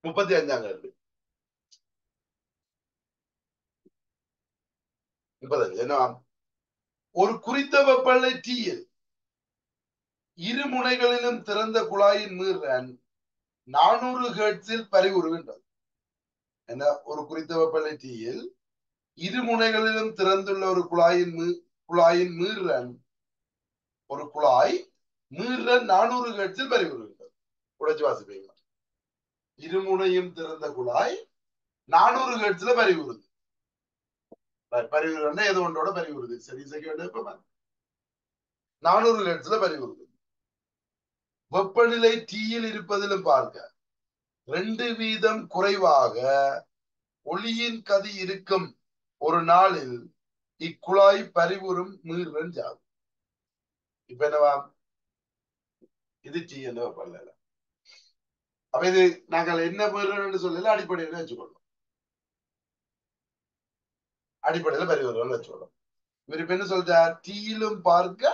35ஆம் கேள்வி. 35 என்ன? ஒரு குறித்த வெப்பநிலை டீயில் இரு முனைகளிலும் திறந்த குழாயின் மீறன் 400 ஹெர்ட்ஸில் பரிவுறுகின்றது. என்ன? ஒரு குறித்த வெப்பநிலை டீயில் இரு முனைகளிலும் திறந்துள்ள ஒரு குழாயின் மீறன் ஒரு குழாய் மீறன் 400 ஹெர்ட்ஸில் பரிவுறுகின்றது. உடைச்சு வாசிப்பீங்க. இருமுனையும் திறந்த குழாய் 400 ஹெர்ட்ஸ்ல பரிவுறுது. பரிவுறுன்னா எது ஒன்றோட பரிவுறுது. சரி, செகண்ட் 400 ஹெர்ட்ஸ்ல பரிவுறுது. வெப்பநிலை டீயில் இருப்பதிலும் பார்க்க 2 வீதம் குறைவாக ஒளியின் கதி இருக்கும் ஒரு நாளில் இக்குழாய் பரிவுறும் மீறன் ஜாகும். இப்ப என்னவா? இது டீ என்ற வெப்பநிலை. அப்ப இது நாங்கள் என்ன மீறன் சொல்லல, அடிப்படையில வச்சுக்கொள்ளோம். அடிப்படையில பரிவுறும் வச்சுக்கொள்ளோம். இவர் இப்ப என்ன சொல்றார்? டீயிலும் பார்க்க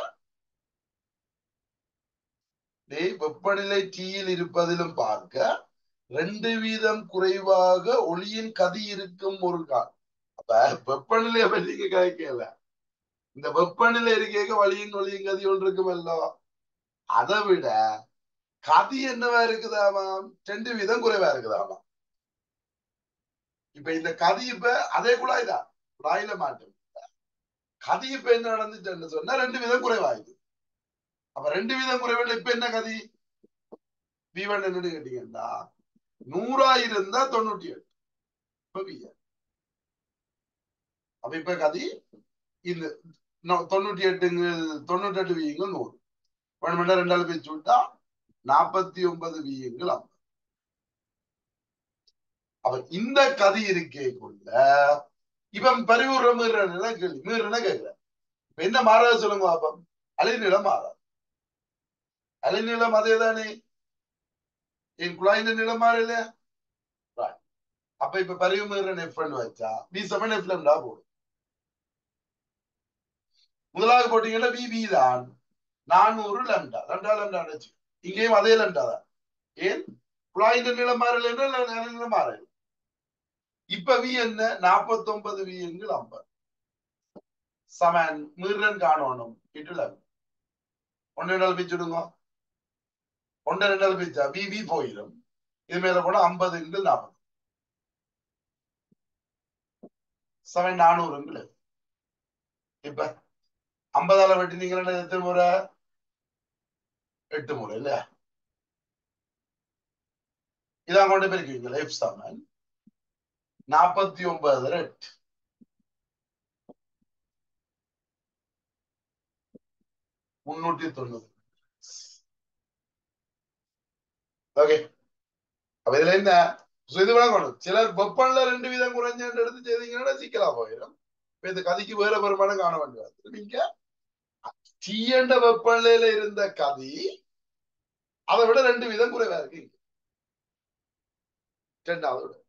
வெப்பநிலை டீயில் இருப்பதிலும் பார்க்க 2 வீதம் குறைவாக ஒளியின் கதி இருக்கும் ஒரு கால். அப்ப வெப்பநிலையை பற்றி கேட்கல, இந்த வெப்பநிலை இருக்க வழியின் ஒளியின் கதி ஒன்று இருக்கும் அல்லவா, அதை விட கதி என்னவா இருக்குதாமா? 2 வீதம் குறைவா இருக்குதாமா. இப்ப இந்த கதி இப்ப அதே குழாய் தான், குழாயில மாட்டும். கதி இப்ப என்ன நடந்துச்சுன்னு சொன்னா 2 வீதம் குறைவாயுது. அப்ப 2 வீதம் குறைவான இப்ப என்ன கதி? V1 என்னன்னு கேட்டீங்கன்னா 100 இருந்தா 98. அப்ப இப்ப கதி இந்த 98 98 வீயங்கள் 100 1 மணி நேரம் 2 பிரிச்சு விட்டா 49 வீயங்கள் 50. அப்ப இந்த கதி இருக்கே கொள்ள இப்ப பரிவுற மீறன கேள்வி மீறன கேட்கல. இப்ப என்ன மாறாது சொல்லுங்க பாப்போம். அலைநீளம் மாறாது. அலைநீளம் அதே தானே, என் குழாயின் நிலம் மாறல. அப்ப இப்ப பரிவு மீறன் எஃப் வச்சா V7 F லம்டா போடும். முதலாவது போட்டீங்கன்னா VB தான் 400 லம்டா லம்டா லம்டா வச்சு. இங்கேயும் அதே லம்டா தான். ஏன்? குழாயின் நிலம் மாறல நிலம் மாறல. இப்ப V என்ன? 49 வீயங்கள் 50 சமன் மீறன் காணணும். இட்டுல 1 2 பிச்சுடுங்க. 1 2 பிச்சா VB போயிடும். இது மேல போனா 50 40 சமன் 400. இப்ப 50 வெட்டினீங்கன்னா எத்தனை முறை? 8 முறை இல்ல. இதான் கொண்டு போயிருக்கீங்களா? F சமன் 49 8 390. ஓகே. அப்ப இதுல என்ன இது விளங்கணும். சிலர் வெப்பன்ல 2 வீதம் குறைஞ்சு எடுத்து செய்தீங்கன்னா சிக்கலா போயிடும். இப்ப இந்த கதிக்கு வேற பெருமானம் காண வேண்டியது. நீங்க டீ என்ற வெப்பநிலையில இருந்த கதி அதை விட 2 வீதம் குறைவா இருக்கு. 2வது